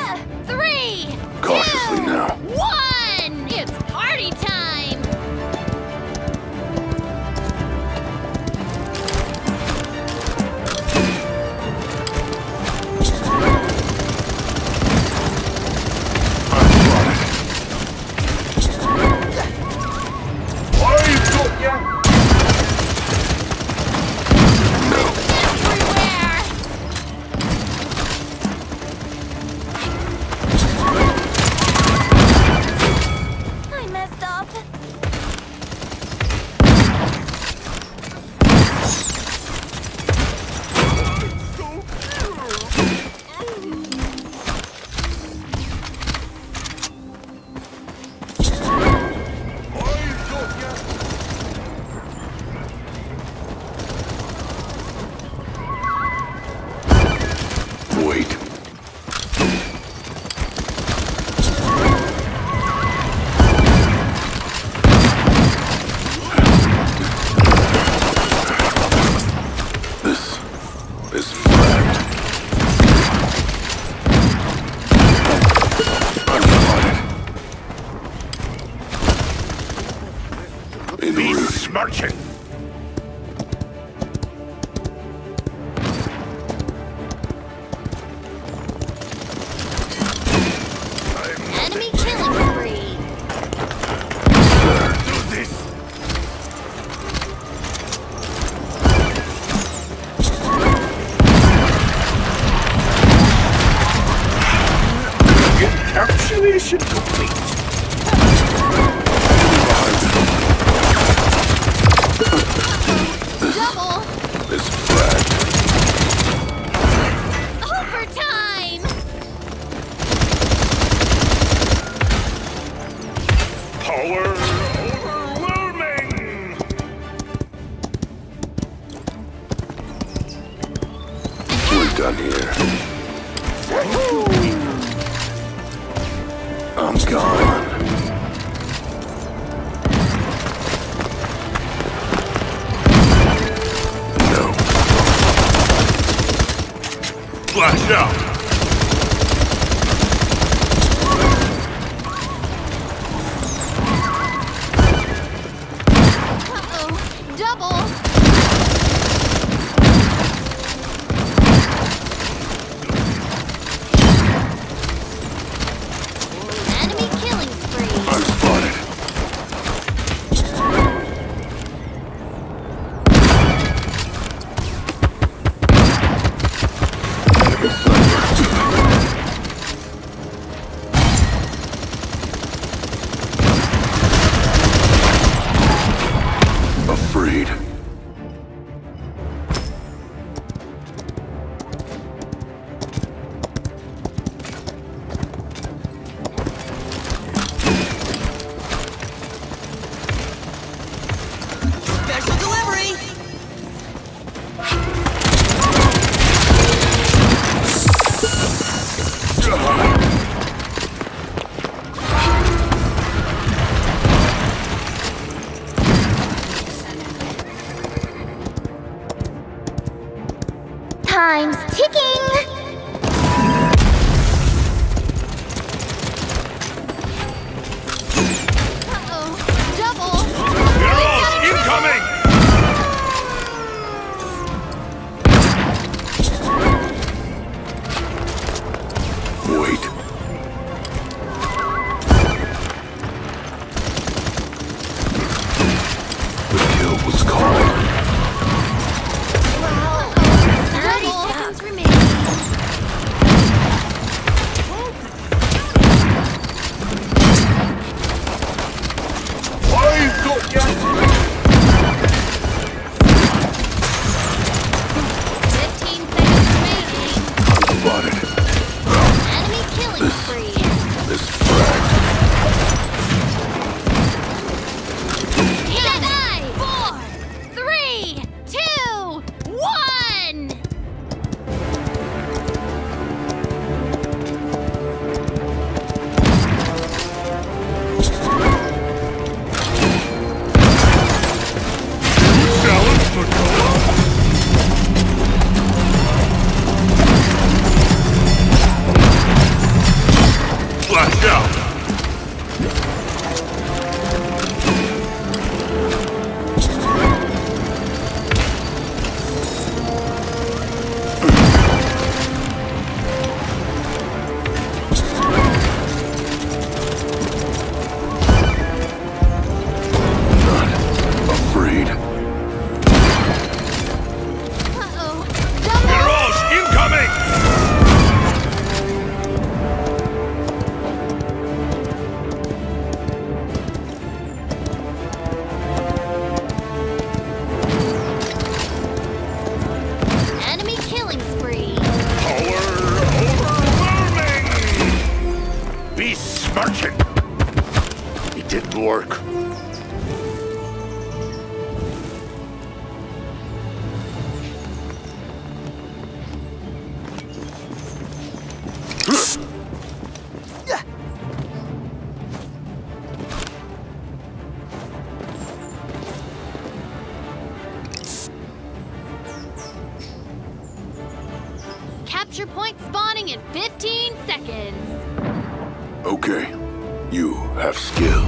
3, Cautiously 2, now. 1! It's party time! Smirching! Enemy killing spree! Do this! Encapsulation complete! Double! This flag. Overtime! Power overwhelming! We're done here. I'm gone. Flash out! Uh-oh! Double! Enemy killing spree! I'm spotted. Afraid. Special delivery! Time's ticking! Uh-oh! Double! Heroes incoming! Wait. The kill was called. 30 seconds remaining. I've got ya! 15 seconds remaining. Spotted. Enemy killing work. Capture point spawning in 15 seconds. Okay. You have skill.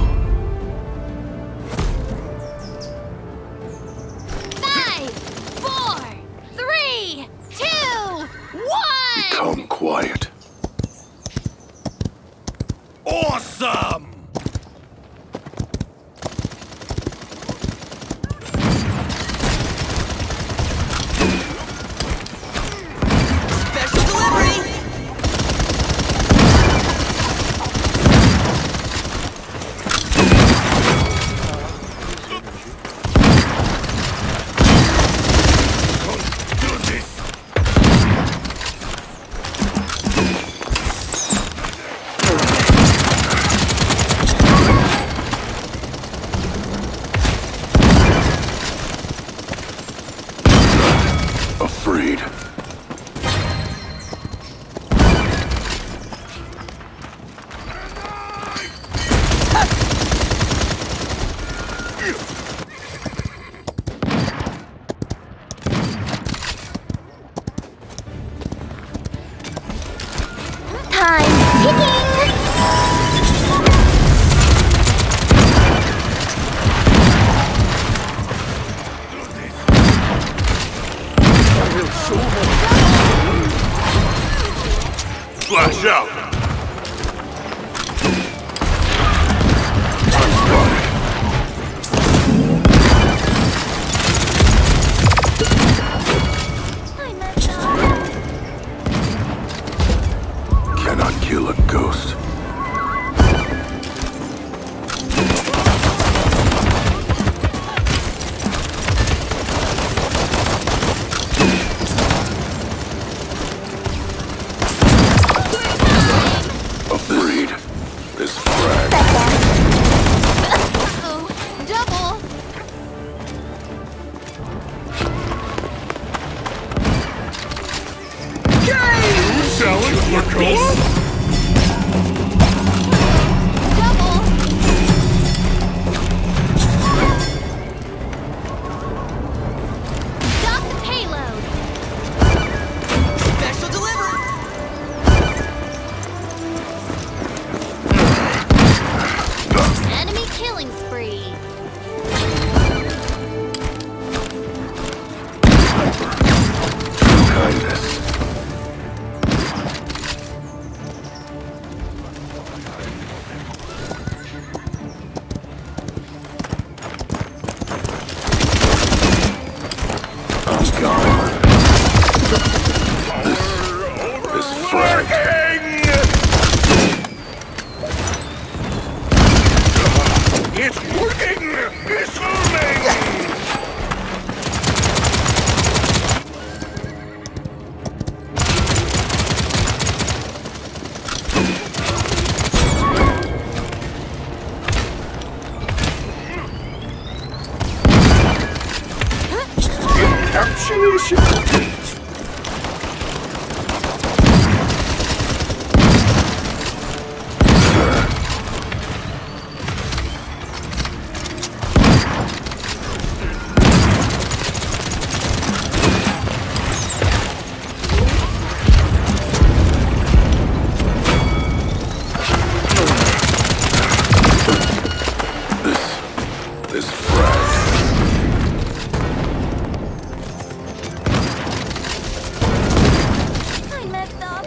5, 4, 3, 2, 1! Become quiet. Awesome! Special delivery! Do this! Afraid. Time ticking! Flash out! I messed up. Cannot kill a ghost. Afraid. This frag. Uh-oh. Double. Challenge Lakoa? Double. Stop the payload. Special delivery! Enemy killing spree. True kindness. I'm gone. This frag. It's working! It's moving! Encapsulation complete. This frag. I messed up.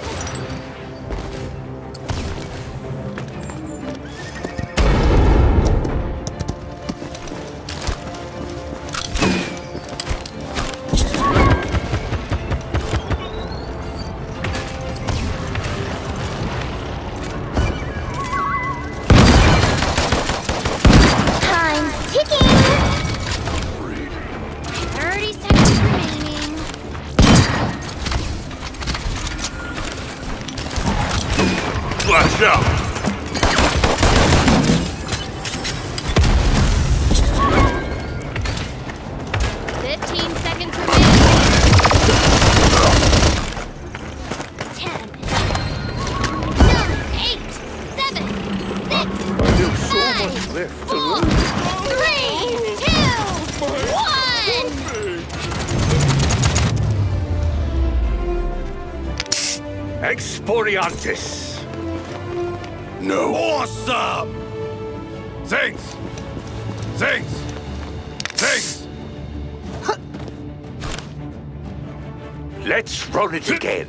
Time's ticking. Afraid. 30 seconds remaining. Flash out! left to 4, lose. 3, 2, 1. Exporiantis. No. Awesome! Thanks! Thanks! Thanks! Let's roll it again.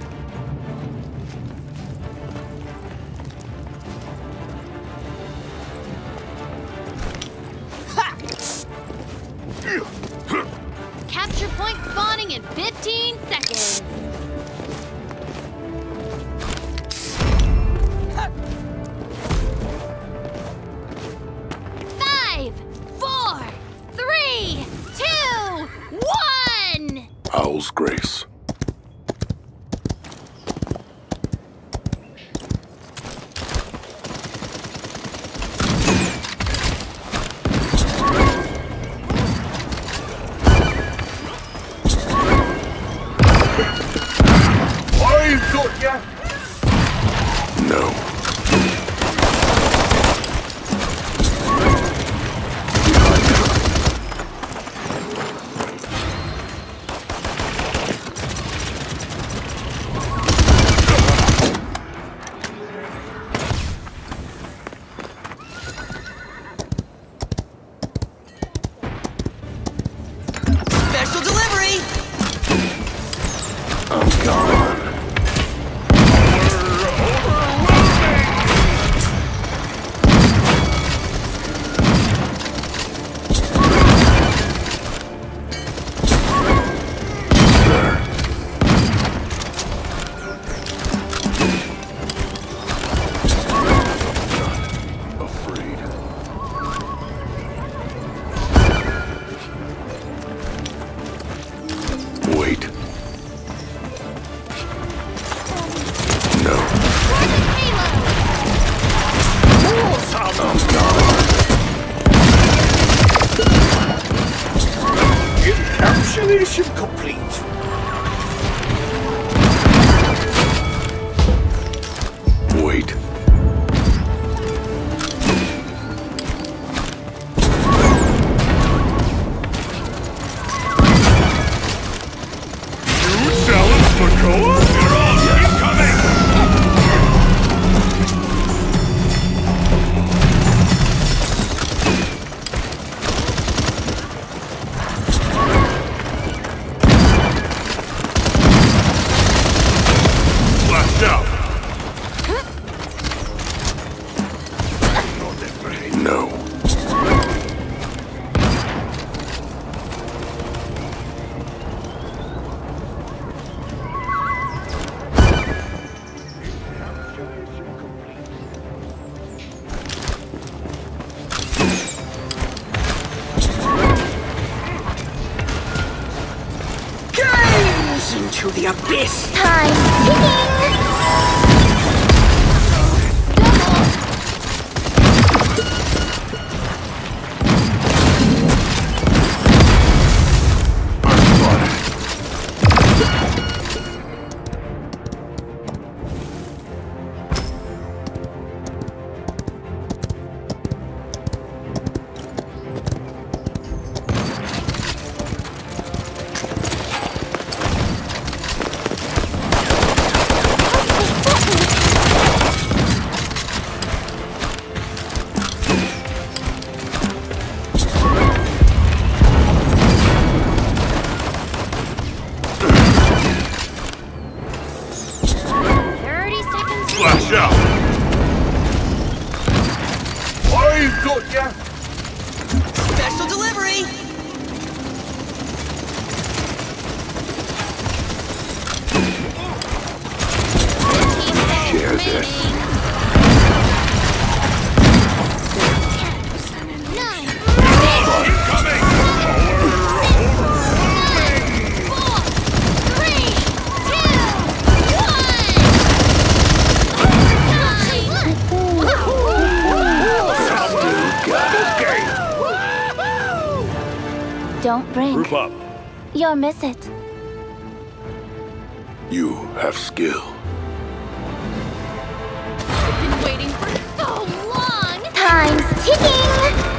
Capture point spawning in 15 seconds. Five, 4, 3, 2, 1. Owl's Grace. I've got ya! No. Special delivery! I'm gone. Afraid. Wait. No. I'm gone. Encapsulation complete. Wait. You challenge Makoa? You're on! Incoming! Flash out! Not afraid. No. Gaze into the abyss! Time ticking. I'm spotted. Flash out! I've got ya! Special delivery! Share this. 9, Incoming! 4, 3, 2, 1. Don't blink. Group up. You'll miss it. You have skill. I've been waiting for so long. Time's ticking.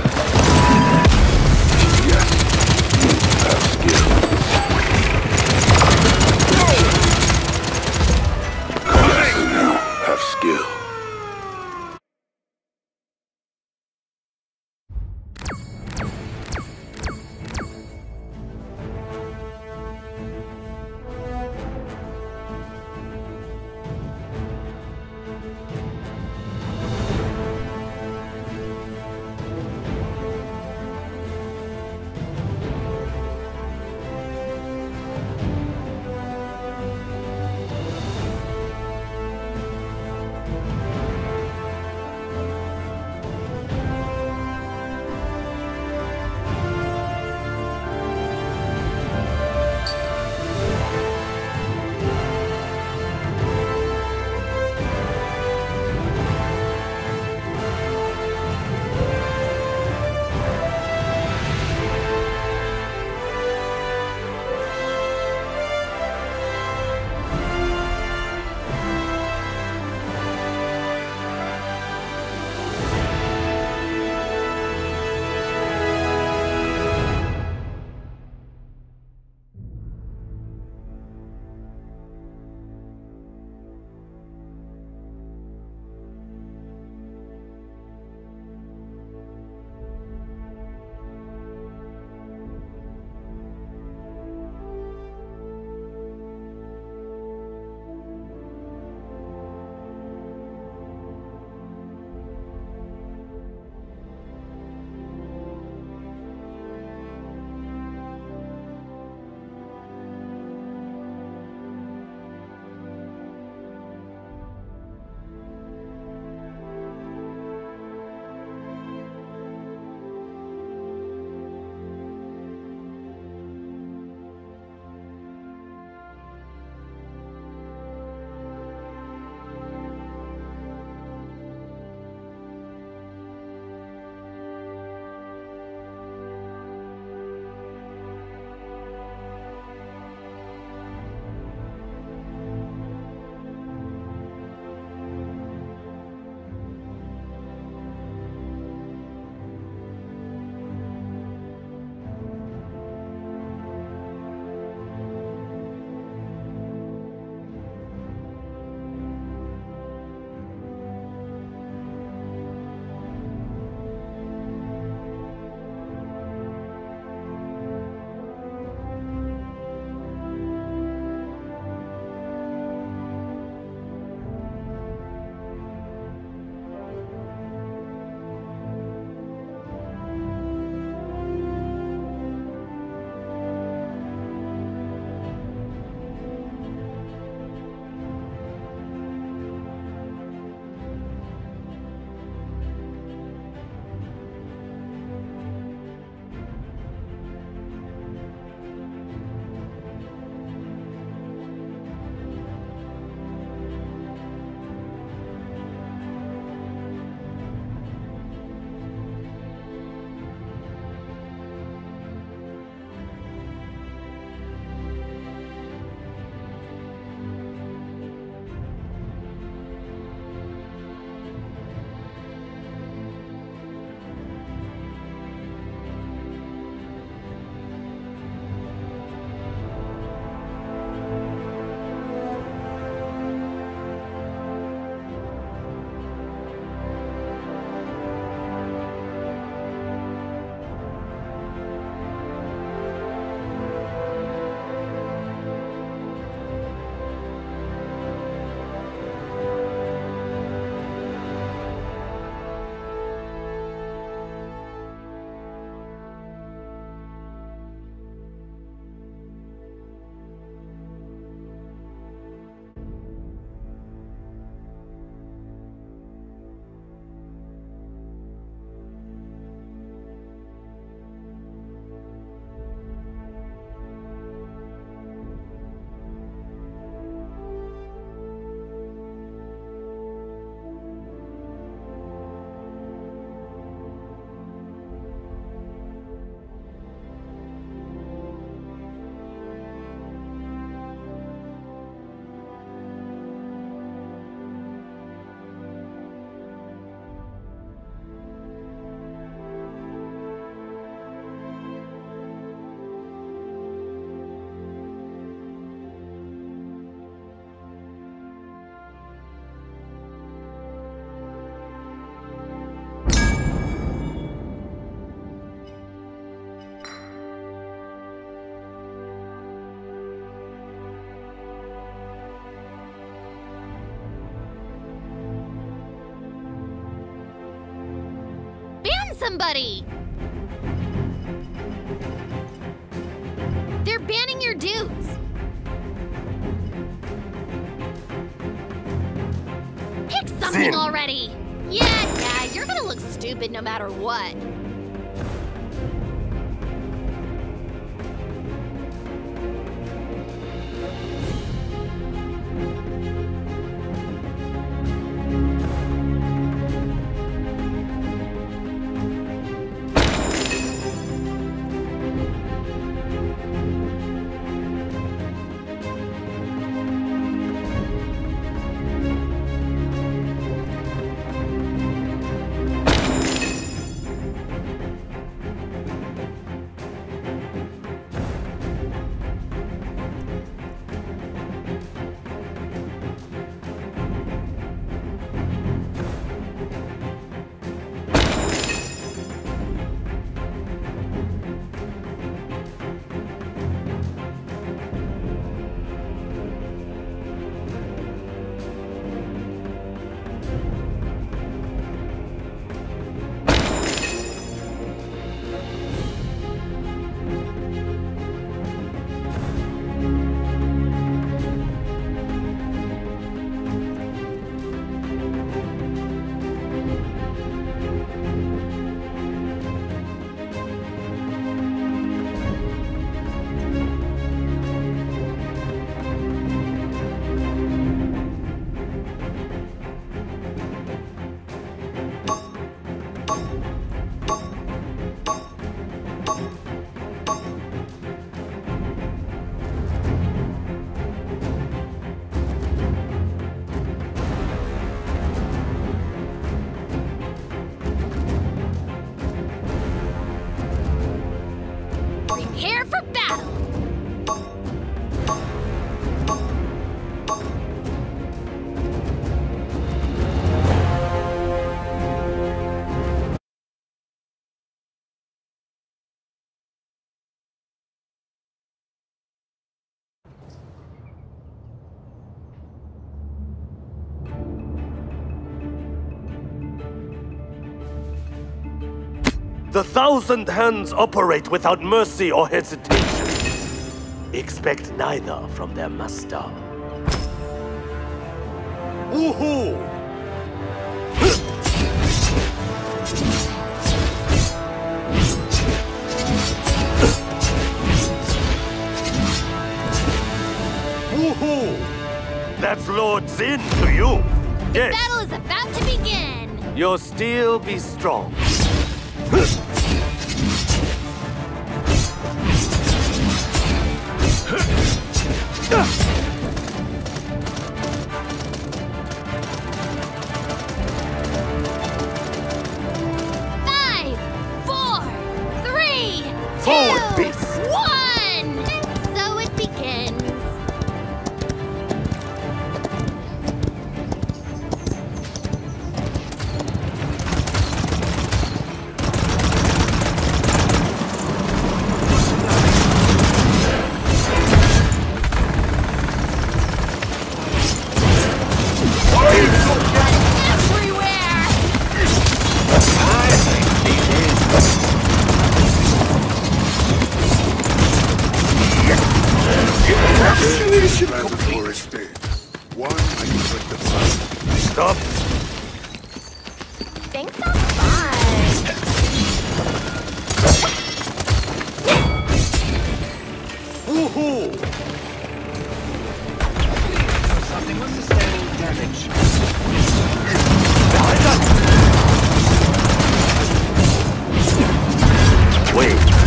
somebody! They're banning your dudes! Pick something already! Yeah, you're gonna look stupid no matter what. Prepare for battle! The Thousand Hands operate without mercy or hesitation. Expect neither from their master. Woohoo! Woohoo! That's Lord Zin to you. Yes. The battle is about to begin! Your steel be strong. Five, four, three, Forward, two, beast. one! And so it begins. Mandatory state. One, I can click the button. Stop. Thanks so much. Woohoo! Something. What's the standing damage? Wait.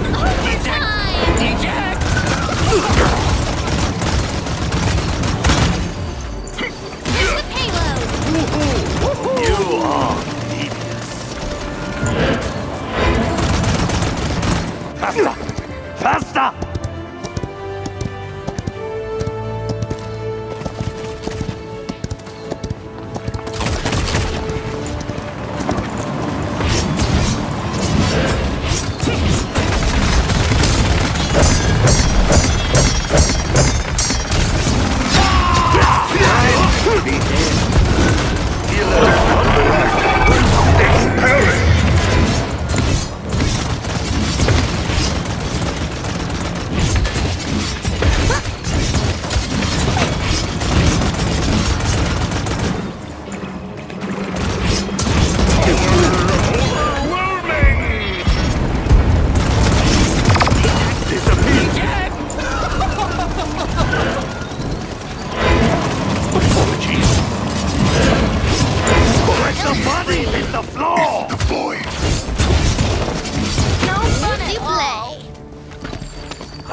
Overtime!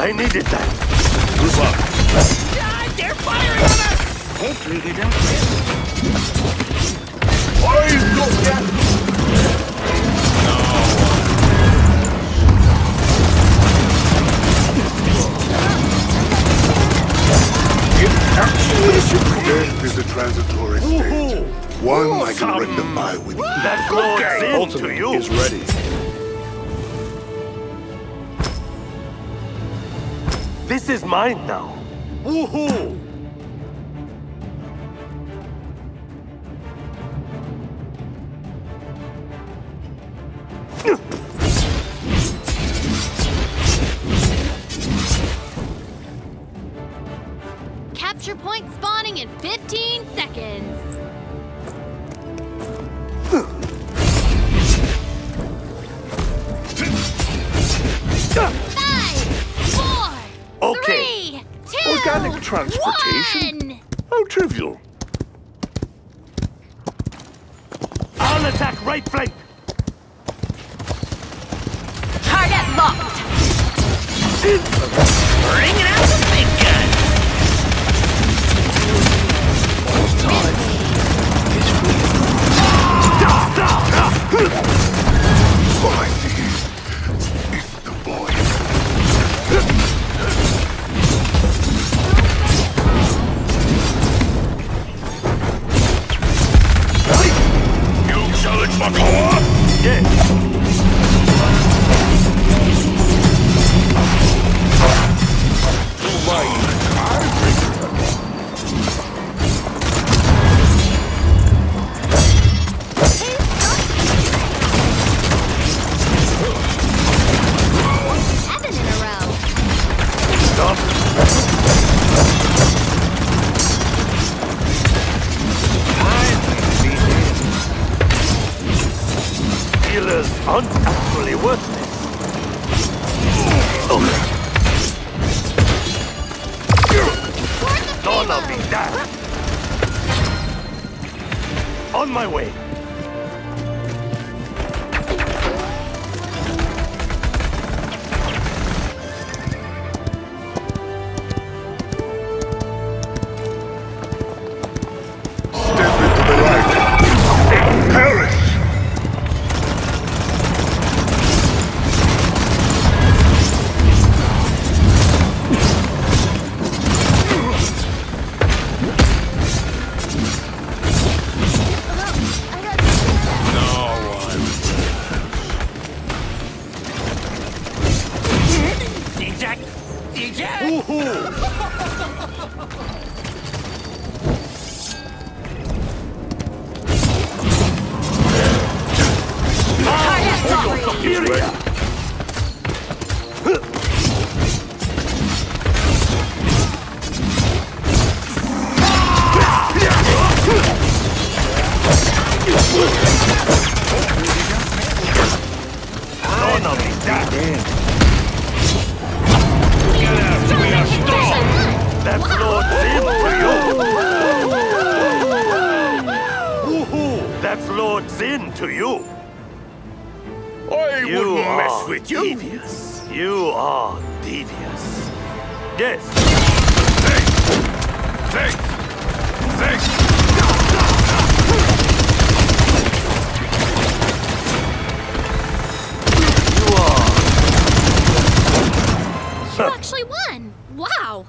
I needed that. Group up. They're firing on us! Hopefully they don't hit. Eyes locked at. Death is a transitory state. One I can rectify with That's Lord Zin to Ultimate you. is ready. This is mine now. Woohoo! Capture point spawning in 15 seconds. Five, four, Okay. 3, 2, Organic transportation? 1. How trivial. I'll attack right flank. Target locked. Bringing out the big gun! It's the voice. You challenge my power? Yes. Seven in a row. Stop. Healers aren't actually worthless. Gonna be that. On my way. Step into the light. Perish! Eject! Eject! Woohoo! Superior! Gonna be that. That's Lord Zin to you. Woohoo! That's Lord Zin to you. I You wouldn't are mess with you. devious. You are devious. Yes. Think! You are. You actually won. Wow.